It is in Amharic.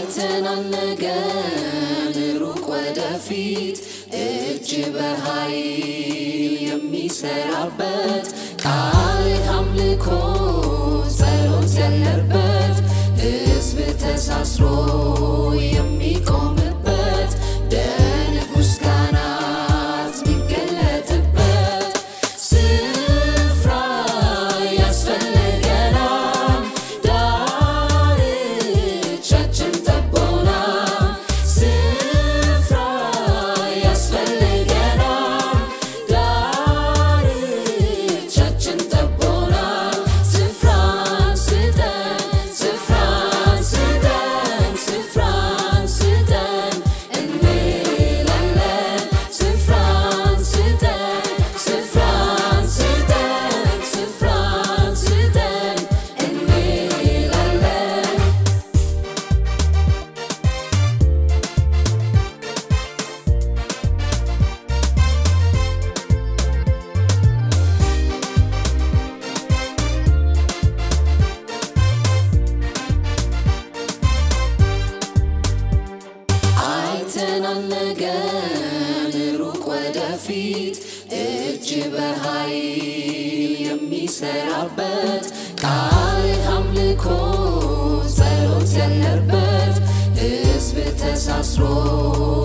አይተናል ነገን ሩቅ ወደፊት እጅ በኃይል የሚሰራበት ቃል አምልኮ ጸሎት ያለበት ሕዝብ ተሳስሮ የሚቆምበት ደንጉስ ካህናት የሚገለጥበት ስፍራ ያስፈልገናል ዳርቻችን ጠቦናል ስፍራ ያስፈልገናል ዳርቻችን ጠቦናል ስፍራን ስጠን ስፍራን ስጠን ስፍራን ስጠን እንላለን ስፍራን ስጠን ስፍራን ስጠን ስፍራን ስጠን እንላለን አይተናል ነገን ሩቅ ወደፊት እጅ በኃይል የሚሰራበት ቃል አምልኮ ጸሎት ያለበት ሕዝብ ተሳስሮ